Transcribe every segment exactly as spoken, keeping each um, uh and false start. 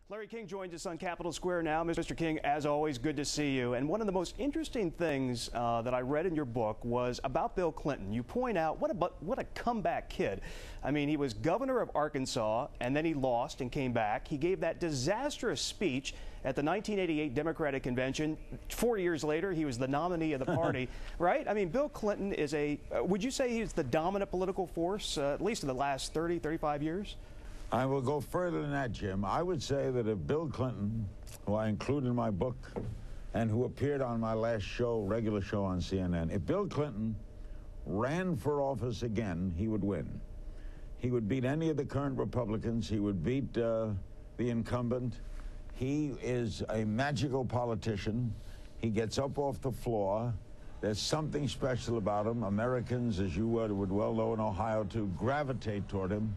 Larry King joins us on Capitol Square now. Mister King, as always, good to see you. And one of the most interesting things uh, that I read in your book was about Bill Clinton. You point out what a, what a comeback kid. I mean, he was governor of Arkansas, and then he lost and came back. He gave that disastrous speech at the nineteen eighty-eight Democratic Convention. Four years later, he was the nominee of the party, right? I mean, Bill Clinton is a, uh, would you say he's the dominant political force, uh, at least in the last thirty, thirty-five years? I will go further than that, Jim. I would say that if Bill Clinton, who I include in my book and who appeared on my last show, regular show on C N N, if Bill Clinton ran for office again, he would win. He would beat any of the current Republicans. He would beat uh, the incumbent. He is a magical politician. He gets up off the floor. There's something special about him. Americans, as you would, would well know in Ohio, to gravitate toward him.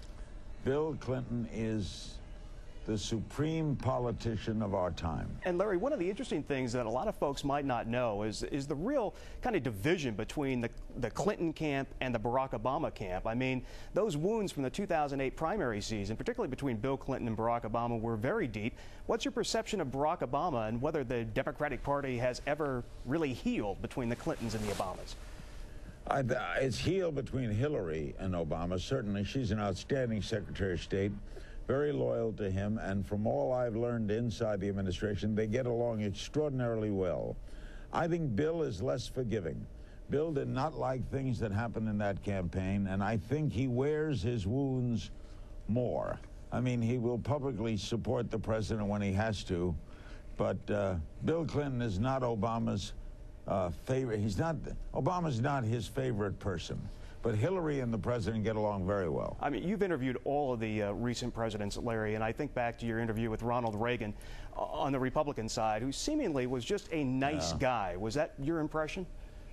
Bill Clinton is the supreme politician of our time. And Larry, one of the interesting things that a lot of folks might not know is, is the real kind of division between the, the Clinton camp and the Barack Obama camp. I mean, those wounds from the two thousand eight primary season, particularly between Bill Clinton and Barack Obama, were very deep. What's your perception of Barack Obama and whether the Democratic Party has ever really healed between the Clintons and the Obamas? I, it's healed between Hillary and Obama. Certainly, she's an outstanding Secretary of State, very loyal to him, and from all I've learned inside the administration, they get along extraordinarily well. I think Bill is less forgiving. Bill did not like things that happened in that campaign, and I think he wears his wounds more. I mean, he will publicly support the president when he has to, but uh, Bill Clinton is not Obama's Uh, favorite. He's not, Obama's not his favorite person, but Hillary and the president get along very well. I mean, you've interviewed all of the uh, recent presidents, Larry, and I think back to your interview with Ronald Reagan uh, on the Republican side, who seemingly was just a nice yeah. guy. Was that your impression?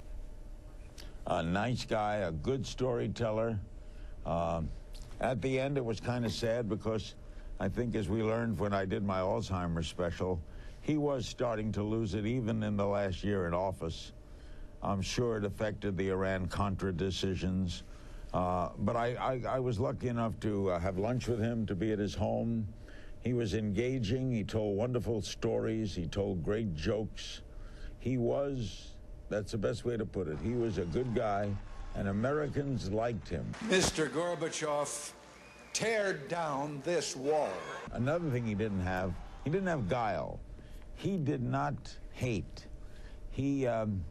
A nice guy, a good storyteller. Uh, at the end, it was kind of sad because I think, as we learned when I did my Alzheimer's special, he was starting to lose it even in the last year in office. I'm sure it affected the Iran-Contra decisions. Uh, but I, I, I was lucky enough to uh, have lunch with him, to be at his home. He was engaging. He told wonderful stories. He told great jokes. He was, that's the best way to put it, he was a good guy, and Americans liked him. Mister Gorbachev, tear down this wall. Another thing he didn't have, he didn't have guile. He did not hate. He, um,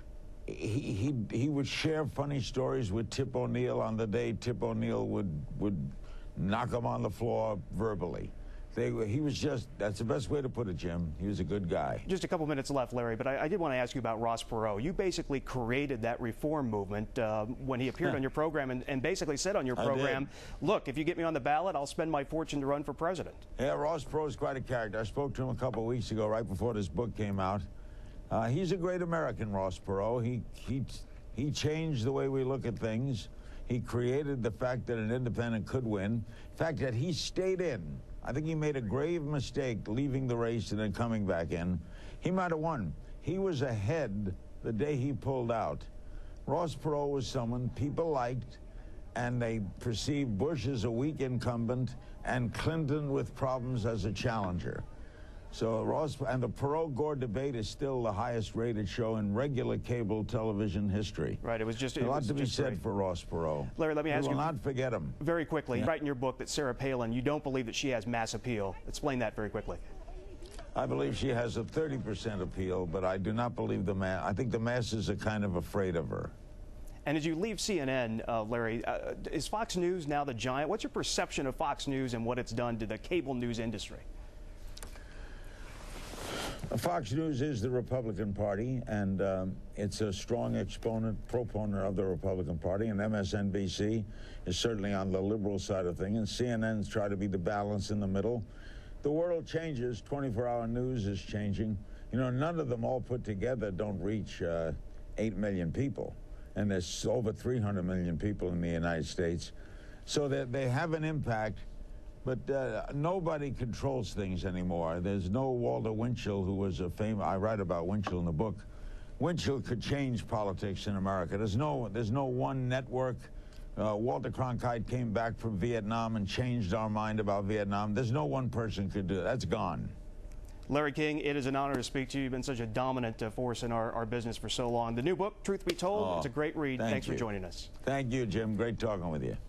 he, he, he would share funny stories with Tip O'Neill on the day Tip O'Neill would, would knock him on the floor verbally. They, he was just, that's the best way to put it, Jim. He was a good guy. Just a couple minutes left, Larry, but I, I did want to ask you about Ross Perot. You basically created that reform movement uh, when he appeared on your program and, and basically said on your program, look, if you get me on the ballot, I'll spend my fortune to run for president. Yeah, Ross Perot is quite a character. I spoke to him a couple of weeks ago, right before this book came out. Uh, he's a great American, Ross Perot. He, he, he changed the way we look at things. He created the fact that an independent could win. The fact that he stayed in. I think he made a grave mistake leaving the race and then coming back in. He might have won. He was ahead the day he pulled out. Ross Perot was someone people liked, and they perceived Bush as a weak incumbent and Clinton with problems as a challenger. So Ross, and the Perot-Gore debate is still the highest rated show in regular cable television history. Right, it was just a lot to be said great. for Ross Perot. Larry, let me ask we you. will not forget him. Very quickly, yeah. you write in your book that Sarah Palin, you don't believe that she has mass appeal. Explain that very quickly. I believe she has a thirty percent appeal, but I do not believe the mass. I think the masses are kind of afraid of her. And as you leave C N N, uh, Larry, uh, is Fox News now the giant? What's your perception of Fox News and what it's done to the cable news industry? Fox News is the Republican Party, and um, it's a strong exponent, proponent of the Republican Party, and M S N B C is certainly on the liberal side of things, and C N N's try to be the balance in the middle. The world changes. twenty-four hour news is changing. You know, none of them all put together don't reach uh, eight million people, and there's over three hundred million people in the United States. So that they have an impact. But uh, nobody controls things anymore. There's no Walter Winchell, who was a famous, I write about Winchell in the book. Winchell could change politics in America. There's no, there's no one network Uh, Walter Cronkite came back from Vietnam and changed our mind about Vietnam. There's no one person could do it. That's gone. Larry King, it is an honor to speak to you. You've been such a dominant uh, force in our, our business for so long. The new book, Truth Be Told, Oh, it's a great read. thank Thanks you. for joining us. Thank you, Jim. Great talking with you.